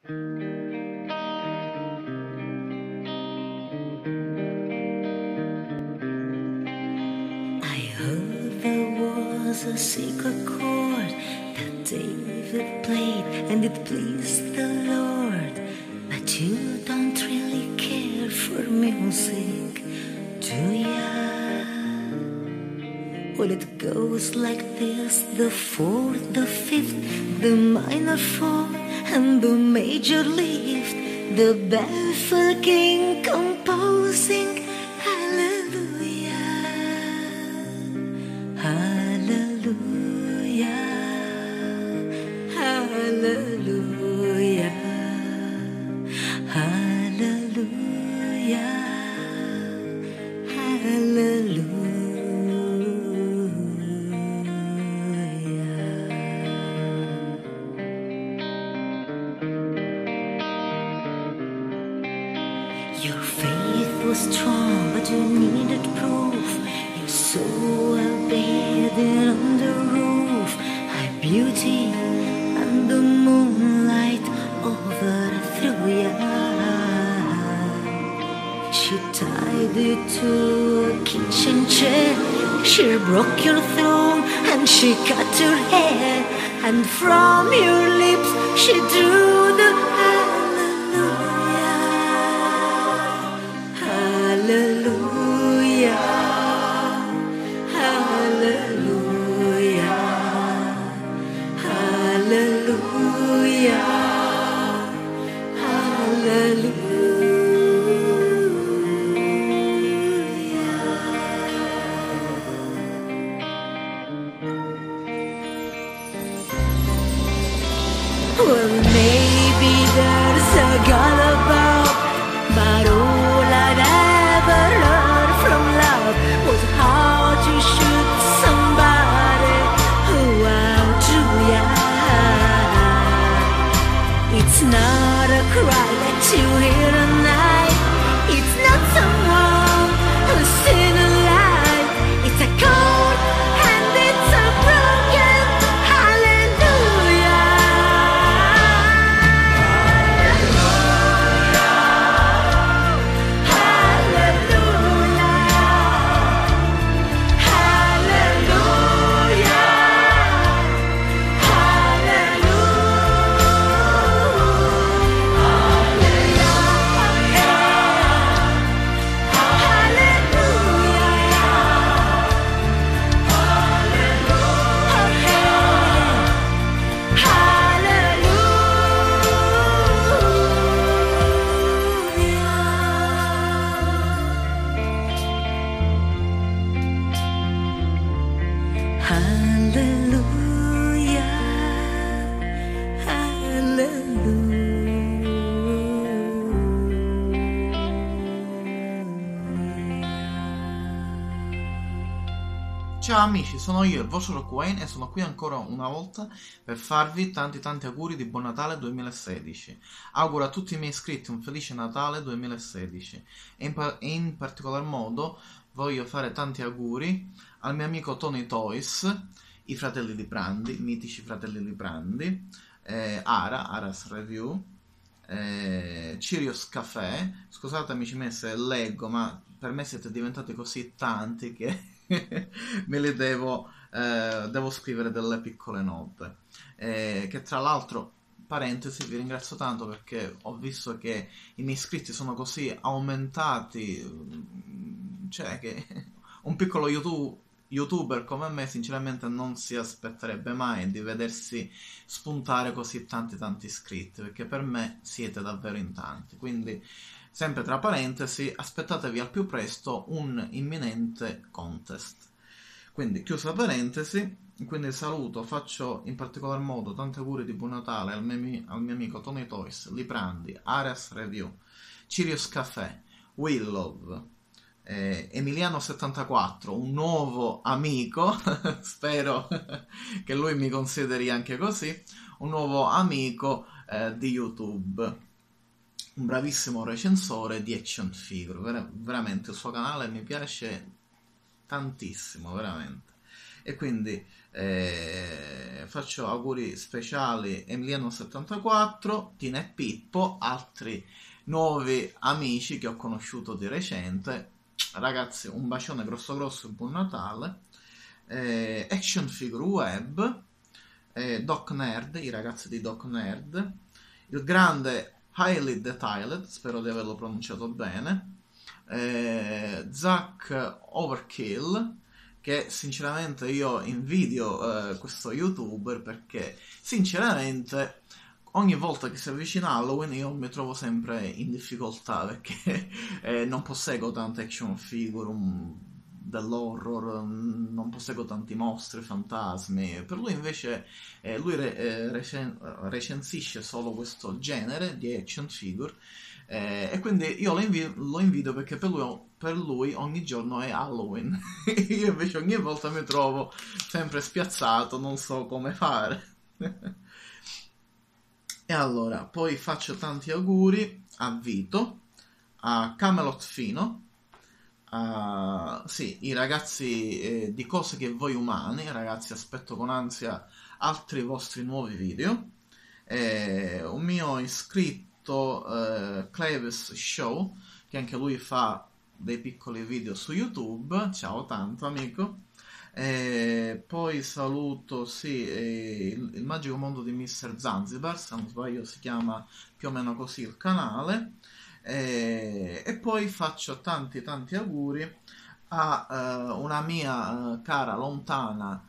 I heard there was a secret chord that David played and it pleased the Lord. But you don't really care for music, do ya? Well, it goes like this: the fourth, the fifth, the minor fall, and the major lift, the baffled king composing hallelujah, hallelujah, hallelujah, hallelujah, hallelujah. Your faith was strong, but you needed proof. You saw a bathing on the roof, high beauty and the moonlight overthrew ya. She tied you to a kitchen chair, she broke your throne and she cut your hair, and from your lips she drew the hallelujah, hallelujah, hallelujah, hallelujah. Well, maybe there's a God above, but all I'd ever learned from love was how to shoot somebody who outdrew ya. It's not a cry that you hear at night, it's not someone who's still alive, it's a cold and it's a broken hallelujah. Ciao amici, sono io, il vostro Rock Wayne, e sono qui ancora una volta per farvi tanti auguri di buon Natale 2016. Auguro a tutti i miei iscritti un felice Natale 2016 e in particolar modo voglio fare tanti auguri al mio amico Tony Toys, i fratelli Liprandi, i mitici fratelli Liprandi, Aras Review, Cirios Café. Scusatemi se leggo, ma per me siete diventati così tanti che me li devo scrivere delle piccole note, che tra l'altro, parentesi, vi ringrazio tanto perché ho visto che i miei iscritti sono così aumentati, cioè che un piccolo youtuber come me sinceramente non si aspetterebbe mai di vedersi spuntare così tanti iscritti, perché per me siete davvero in tanti. Quindi, sempre tra parentesi, aspettatevi al più presto un imminente contest. Quindi, chiusa parentesi, quindi saluto, faccio in particolar modo tanti auguri di buon Natale al mio amico Tony Toys, Liprandi, Ares Review, Cirios Café, Willow, Emiliano74, un nuovo amico, spero che lui mi consideri anche così, un nuovo amico di YouTube, un bravissimo recensore di action figure, veramente il suo canale mi piace tantissimo, veramente. e quindi faccio auguri speciali Emiliano74, Tina e Pippo, altri nuovi amici che ho conosciuto di recente. Ragazzi, un bacione grosso grosso e buon Natale. Action Figure Web, Doc Nerd, i ragazzi di Doc Nerd, il grande Highly Detailed, spero di averlo pronunciato bene, Zack Overkill, che sinceramente io invidio questo youtuber perché sinceramente ogni volta che si avvicina Halloween io mi trovo sempre in difficoltà perché non posseggo tante action figure dell'horror, non posseggo tanti mostri, fantasmi. Per lui invece lui recensisce solo questo genere di action figure e quindi io lo invidio perché per lui ogni giorno è Halloween. Io invece ogni volta mi trovo sempre spiazzato, non so come fare. E allora, poi faccio tanti auguri a Vito, a Camelot Fino, sì, i ragazzi di Cose che voi umani, ragazzi, aspetto con ansia altri vostri nuovi video. Un mio iscritto, Clavis Show, che anche lui fa dei piccoli video su YouTube. Ciao tanto, amico. Poi saluto, sì, il magico mondo di Mr. Zanzibar, se non sbaglio si chiama più o meno così il canale. E poi faccio tanti tanti auguri a una mia cara lontana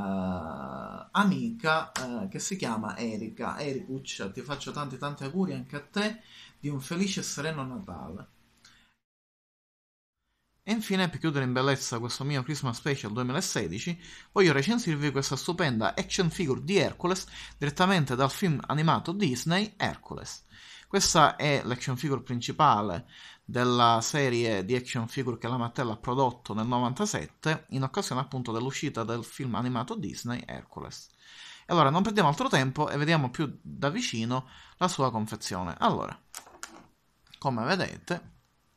amica che si chiama Erika. Ericuccia, ti faccio tanti tanti auguri anche a te di un felice e sereno Natale. E infine, per chiudere in bellezza questo mio Christmas Special 2016, voglio recensirvi questa stupenda action figure di Hercules direttamente dal film animato Disney Hercules. Questa è l'action figure principale della serie di action figure che la Mattel ha prodotto nel 97 in occasione appunto dell'uscita del film animato Disney Hercules. E allora non perdiamo altro tempo e vediamo più da vicino la sua confezione. Allora, come vedete,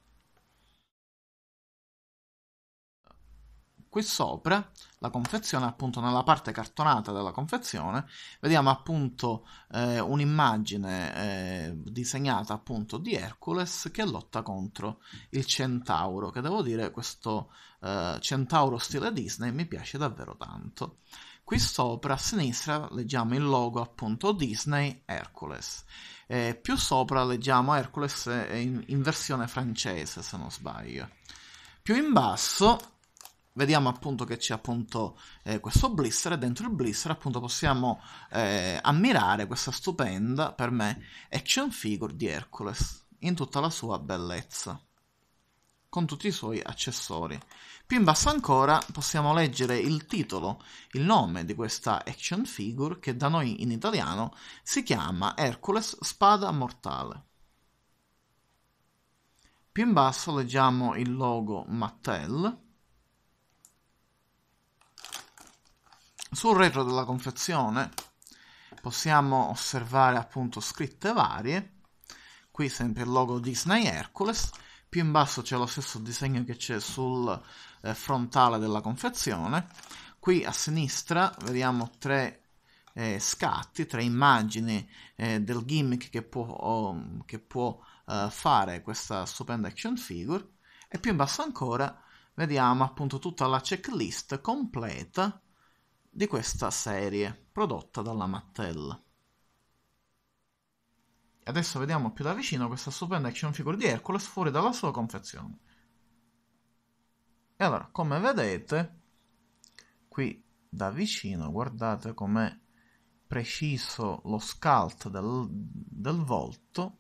qui sopra la confezione, appunto nella parte cartonata della confezione, vediamo appunto un'immagine disegnata appunto di Hercules che lotta contro il centauro, che devo dire questo centauro stile Disney mi piace davvero tanto. Qui sopra a sinistra leggiamo il logo appunto Disney Hercules. Più sopra leggiamo Hercules in versione francese, se non sbaglio. Più in basso vediamo appunto che c'è appunto questo blister e dentro il blister appunto possiamo ammirare questa stupenda, per me, action figure di Hercules in tutta la sua bellezza, con tutti i suoi accessori. Più in basso ancora possiamo leggere il titolo, il nome di questa action figure che da noi in italiano si chiama Hercules Spada Mortale. Più in basso leggiamo il logo Mattel. Sul retro della confezione possiamo osservare appunto scritte varie. Qui sempre il logo Disney Hercules. Più in basso c'è lo stesso disegno che c'è sul frontale della confezione. Qui a sinistra vediamo tre scatti, tre immagini del gimmick che può fare questa stupenda action figure. E più in basso ancora vediamo appunto tutta la checklist completa di questa serie prodotta dalla Mattel. Adesso vediamo più da vicino questa stupenda action figure di Hercules fuori dalla sua confezione. E allora, come vedete, qui da vicino, guardate com'è preciso lo sculpt del volto.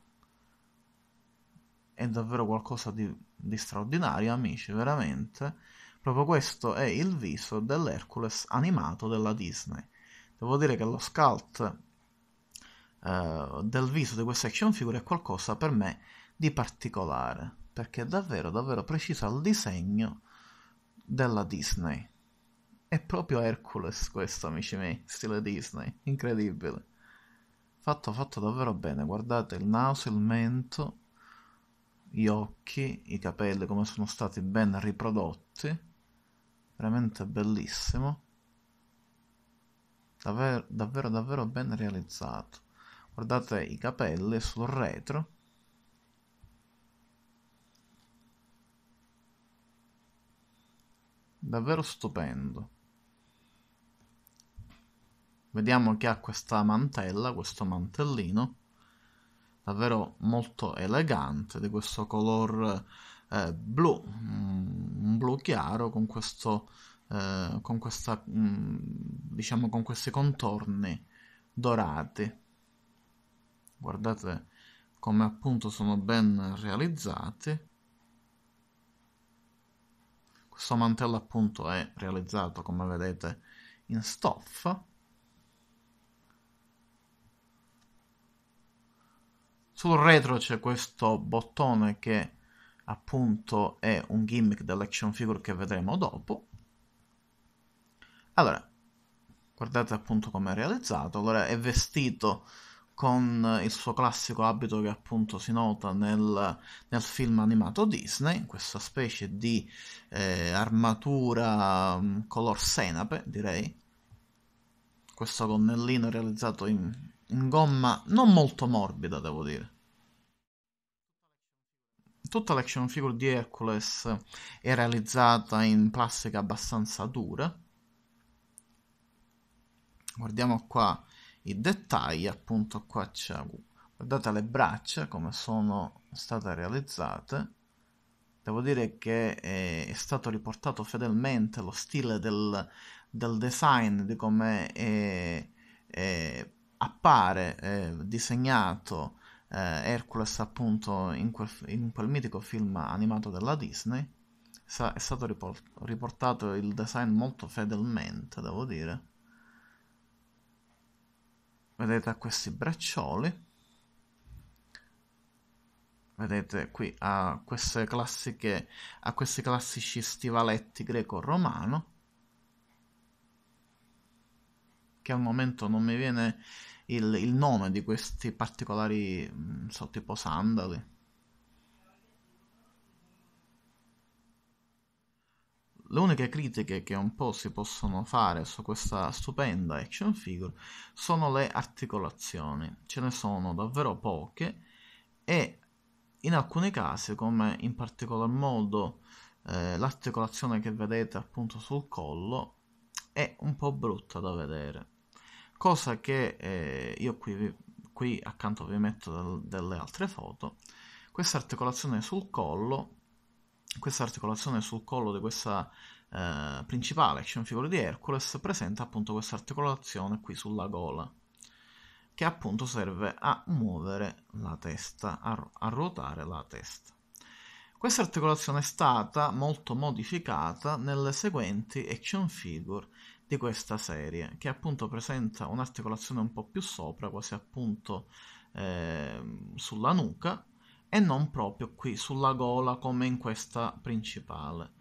È davvero qualcosa di straordinario, amici, veramente. Proprio questo è il viso dell'Hercules animato della Disney. Devo dire che lo sculpt del viso di questa action figure è qualcosa per me di particolare, perché è davvero davvero preciso al disegno della Disney. È proprio Hercules questo, amici miei, stile Disney, incredibile. Fatto davvero bene, guardate il naso, il mento, gli occhi, i capelli come sono stati ben riprodotti, veramente bellissimo. davvero ben realizzato. Guardate i capelli sul retro. Davvero stupendo. Vediamo che ha questa mantella, questo mantellino, davvero molto elegante, di questo color blu, un blu chiaro con questo, con questa, diciamo, con questi contorni dorati. Guardate come appunto sono ben realizzati. Questo mantello appunto è realizzato, come vedete, in stoffa. Sul retro c'è questo bottone che appunto è un gimmick dell'action figure che vedremo dopo. Allora, guardate appunto come è realizzato. Allora, è vestito con il suo classico abito che appunto si nota nel film animato Disney, questa specie di armatura color senape, direi. Questo gonnellino realizzato in gomma non molto morbida, devo dire. Tutta l'action figure di Hercules è realizzata in plastica abbastanza dura. Guardiamo qua i dettagli, appunto qua c'è, guardate le braccia come sono state realizzate. Devo dire che è stato riportato fedelmente lo stile del design, di come appare disegnato Hercules appunto in quel mitico film animato della Disney. È stato riportato il design molto fedelmente, devo dire. Vedete questi braccioli. Vedete qui a questi classici stivaletti greco-romano, che al momento non mi viene il nome di questi particolari, tipo sandali. Le uniche critiche che un po' si possono fare su questa stupenda action figure sono le articolazioni. Ce ne sono davvero poche e in alcuni casi, come in particolar modo l'articolazione che vedete appunto sul collo, è un po' brutta da vedere. Cosa che io qui accanto vi metto delle altre foto. Questa articolazione sul collo di questa principale action figure di Hercules presenta appunto questa articolazione qui sulla gola, che appunto serve a muovere la testa, a ruotare la testa. Questa articolazione è stata molto modificata nelle seguenti action figure di questa serie, che appunto presenta un'articolazione un po' più sopra, quasi appunto sulla nuca, e non proprio qui sulla gola come in questa principale.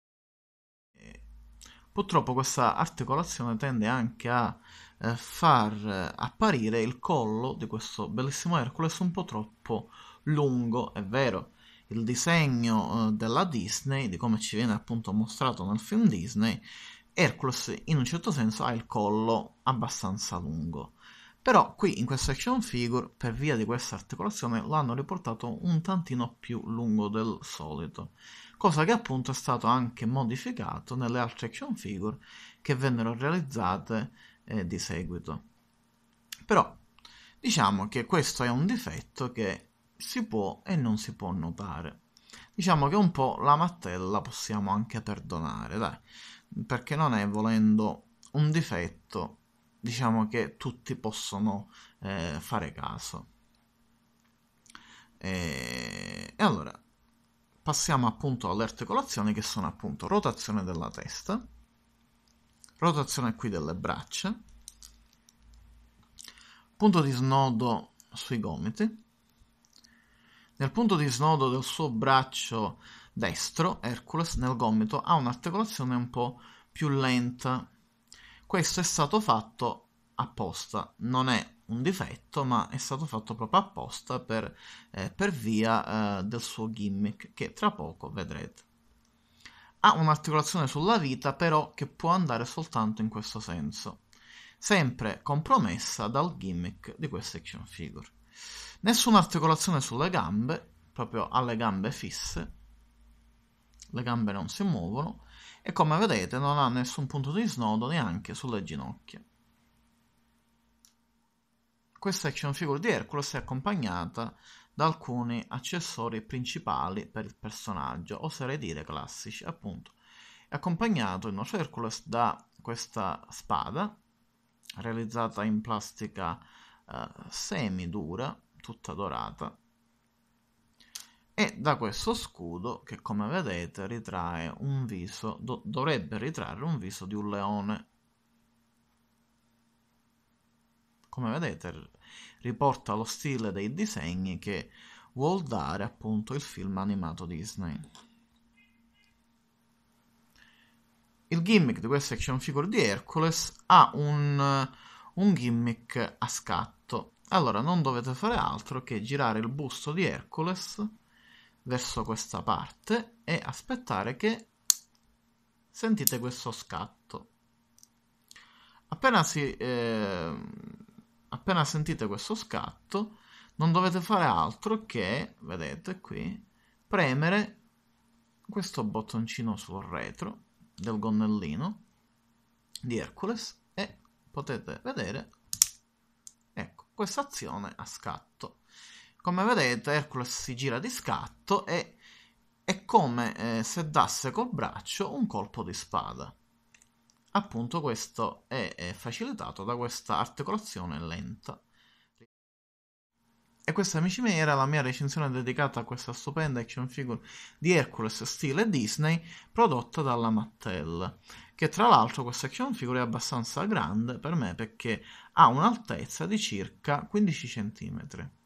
Purtroppo questa articolazione tende anche a far apparire il collo di questo bellissimo Hercules un po' troppo lungo. È vero, il disegno della Disney, di come ci viene appunto mostrato nel film Disney, Hercules in un certo senso ha il collo abbastanza lungo. Però qui in questa action figure, per via di questa articolazione, l'hanno riportato un tantino più lungo del solito, cosa che appunto è stato anche modificato nelle altre action figure che vennero realizzate di seguito. Però diciamo che questo è un difetto che si può e non si può notare. Diciamo che un po' la Mattel possiamo anche perdonare, dai, perché non è, volendo, un difetto, diciamo, che tutti possono fare caso. E allora passiamo appunto alle articolazioni, che sono appunto rotazione della testa, rotazione qui delle braccia, punto di snodo sui gomiti. Nel punto di snodo del suo braccio destro, Hercules nel gomito ha un'articolazione un po' più lenta. Questo è stato fatto apposta, non è un difetto, ma è stato fatto proprio apposta per via del suo gimmick, che tra poco vedrete. Ha un'articolazione sulla vita, però, che può andare soltanto in questo senso. sempre compromessa dal gimmick di questa action figure. Nessuna articolazione sulle gambe, proprio alle gambe fisse, le gambe non si muovono e come vedete non ha nessun punto di snodo neanche sulle ginocchia. Questa action figure di Hercules è accompagnata da alcuni accessori principali per il personaggio, oserei dire classici, appunto. È accompagnato il nostro Hercules da questa spada, realizzata in plastica semi-dura, tutta dorata, e da questo scudo che, come vedete, ritrae un viso, dovrebbe ritrarre un viso di un leone. Come vedete, riporta lo stile dei disegni che vuol dare appunto il film animato Disney. Il gimmick di questa action figure di Hercules ha un gimmick a scatto. Allora, non dovete fare altro che girare il busto di Hercules verso questa parte e aspettare che sentite questo scatto. Appena sentite questo scatto, non dovete fare altro che, vedete qui, premere questo bottoncino sul retro del gonnellino di Hercules e potete vedere, ecco, questa azione a scatto. Come vedete, Hercules si gira di scatto e è come se dasse col braccio un colpo di spada. Appunto, questo è facilitato da questa articolazione lenta. E questa, amici miei, era la mia recensione dedicata a questa stupenda action figure di Hercules stile Disney prodotta dalla Mattel, che tra l'altro questa action figure è abbastanza grande per me perché ha un'altezza di circa 15 cm.